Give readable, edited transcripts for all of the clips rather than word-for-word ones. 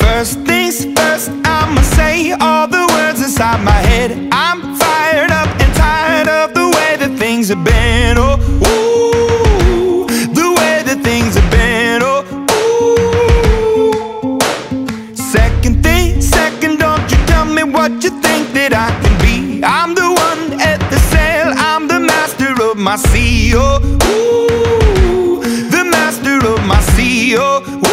First things first, I'ma say all the words inside my head. I'm fired up and tired of the way that things have been. Oh, ooh, the way that things have been. Oh, ooh. Second thing, second, don't you tell me what you think that I can be. I'm the one at the sail, I'm the master of my sea. Oh, ooh, the master of my sea. Oh, ooh.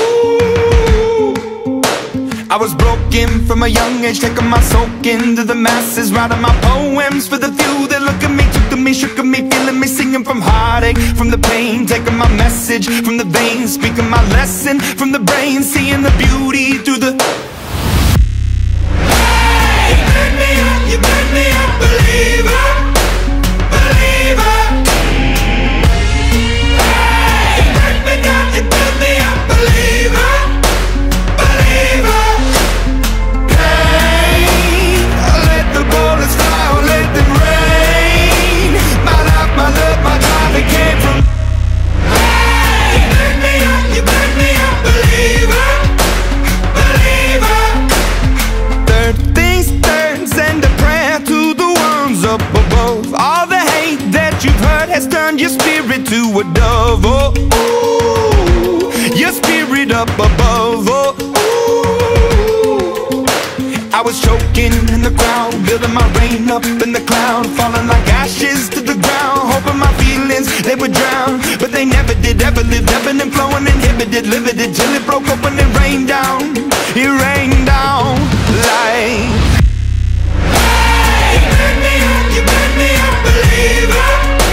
I was broken from a young age, taking my soak into the masses, writing my poems for the few that look at me, took to me, shook at me, feeling me, singing from heartache, from the pain, taking my message from the veins, speaking my lesson from the brain, seeing the beauty through the... Hey, you burn me up, you burn me up, believer, believer. Hey, you burn me down, you burn me up, believer. Has turned your spirit to a dove. Oh, ooh, your spirit up above. Oh, ooh. I was choking in the crowd, building my rain up in the cloud, falling like ashes to the ground, hoping my feelings they would drown, but they never did. Ever lived, ebbing and flowing, inhibited, limited, till it broke up when it rained down. It rained down like... Hey, you burn me up, you burn me up, believer.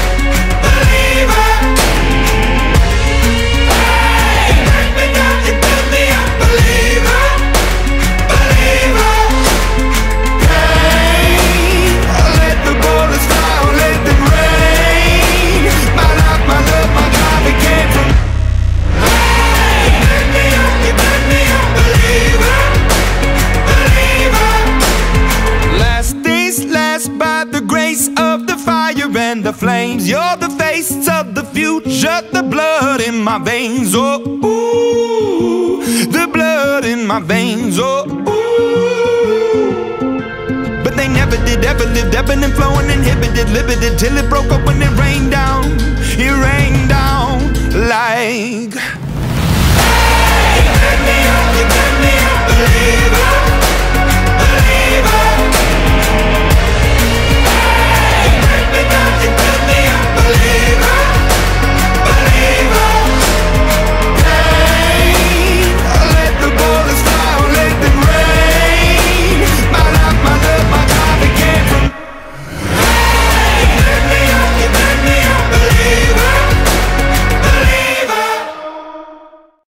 And the flames, you're the face of the future, the blood in my veins. Oh, ooh, the blood in my veins. Oh, ooh. But they never did, ever lived, ebbing and flowing, inhibited, limited, till it broke up when it rained down. It rained down like... Hey, you burn me up, believer.